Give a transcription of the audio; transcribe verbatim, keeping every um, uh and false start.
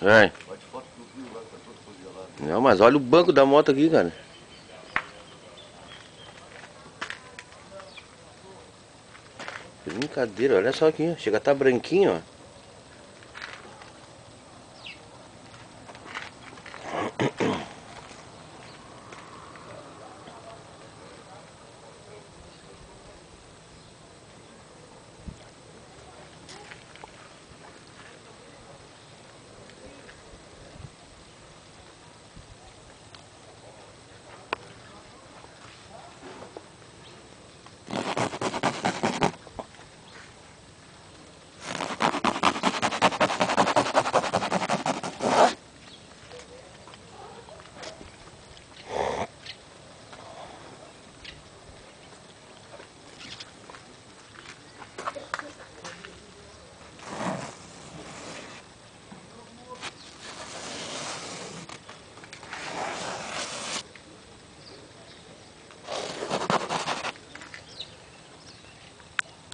É. Bate foto do Rio lá, tá todo congelado. Não, mas olha o banco da moto aqui, cara. Brincadeira, olha só aqui, ó. Chega a tá branquinho, ó.